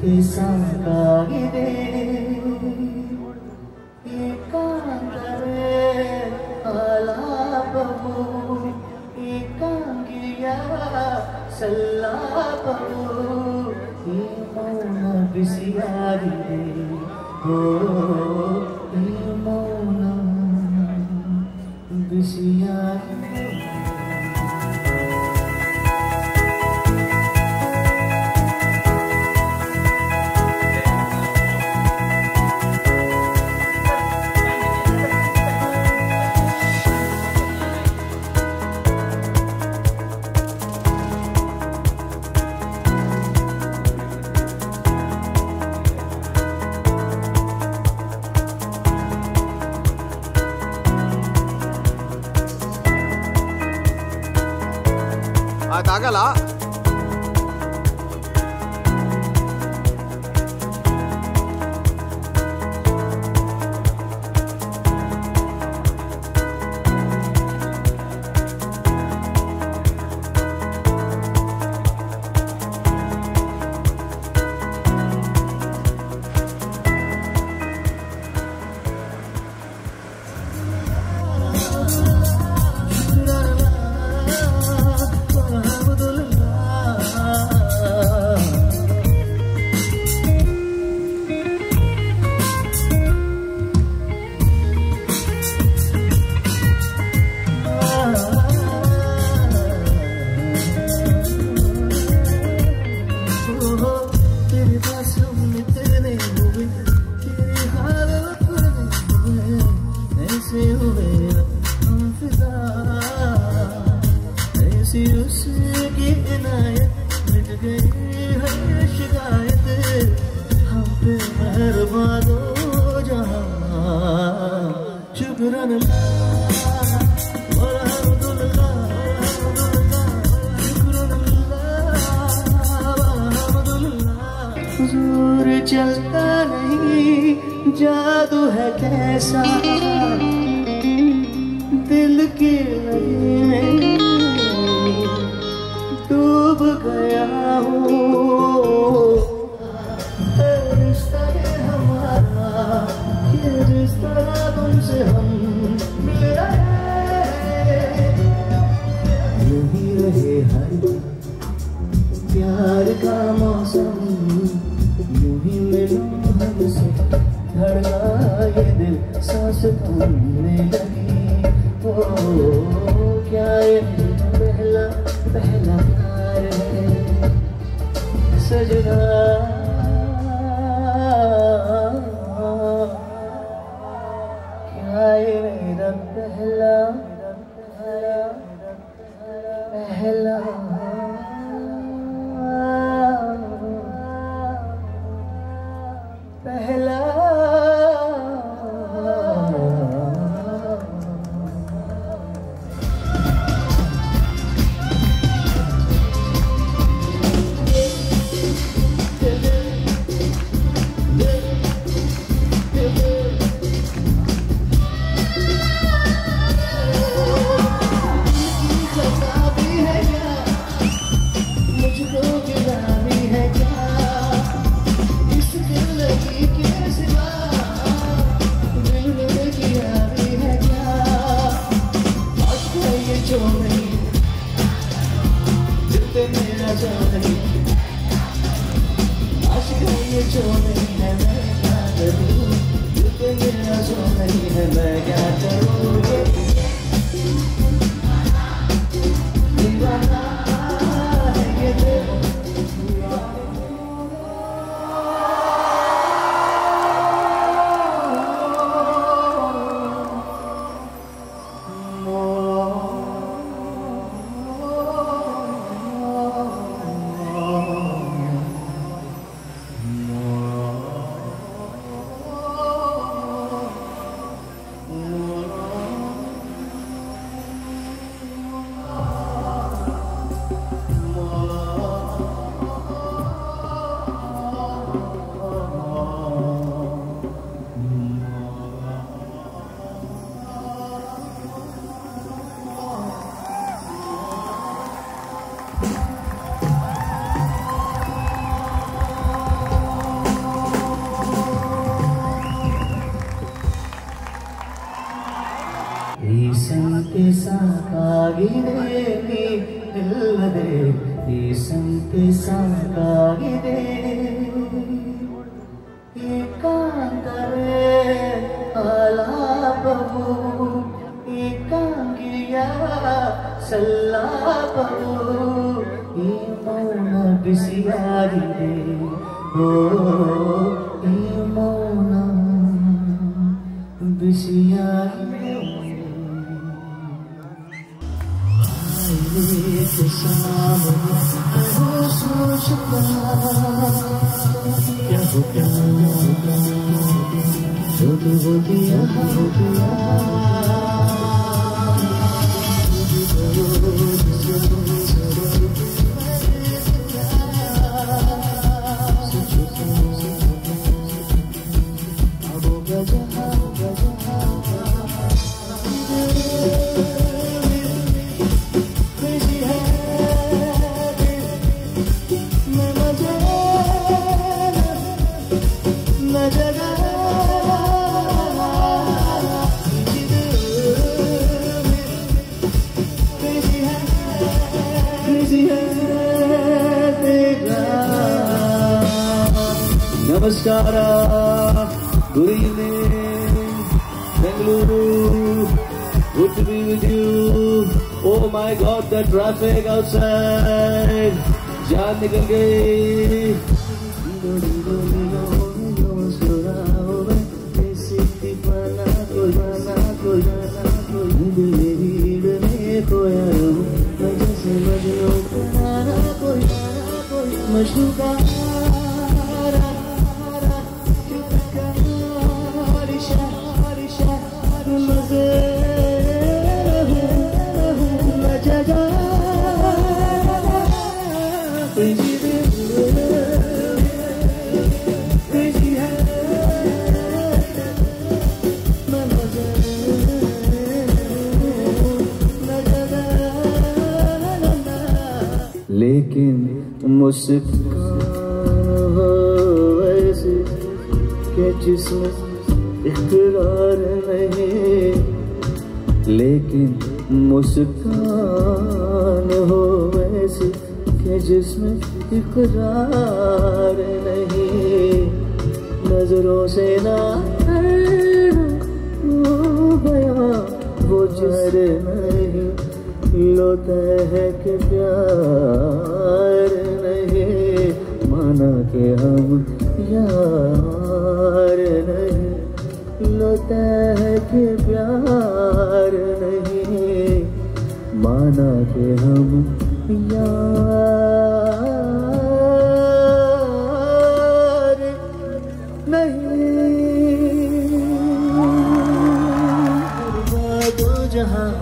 ಸಾಕಾಗಿದೆ ಏಕಾಂತವೇ ಆಲಾಪವು ಏಕಾಂಗಿಯ ಸಲ್ಲಾಪವು ಈ ಮೌನ ಬಿಸಿಯಾಗಿದೆ ಓ ಈ ಮೌನ ಬಿಸಿಯಾಗಿದೆ ಆಗಲ್ಲ चलता नहीं जादू है कैसा दिल की लगी में डूब गया हूँ रिश्ता है हमारा ये रिश्ता तुमसे हम मिल रहे यूं ही रहे हर प्यार का मौसम यूं ही मिलो हमसे धड़का ये दिल सांस थमने लगी ओ क्या ये पहला पहला प्यार है सजना क्या ये मेरा पहला पहला पहला ಇಲ್ಲದೆ ಈ ಸಂತೆ ಸಾಕಾಗಿದೆ ಏಕಾಂತವೇ ಆಲಾಪವು ಏಕಾಂಗಿಯ ಸಲ್ಲಾಪವು ಈ ಮೌನ ಬಿಸಿಯಾಗಿದೆ ಓ ಈ ಮೌನ ಬಿಸಿಯಾಗಿದೆ के सामने सोचता क्या हो जो तू हो दिया Namaskara, good evening, Banglore, good to be with you. Oh my God, the traffic outside, jaan nikal gayi. लेकिन मुस्कान ऐसे कि जिसमें इकरार नहीं, लेकिन मुस्कान हो ऐसे कि जिसमें इकरार नहीं, नजरों से ना गया वो जर नहीं, लोता है कि प्यार नहीं, माना कि हम यार नहीं, लोता है कि प्यार नहीं, माना कि हम यार नहीं। बर्बाद जहां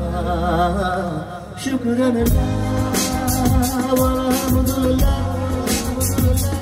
शुक्र अल्लाह वल्हम्दुलिल्लाह।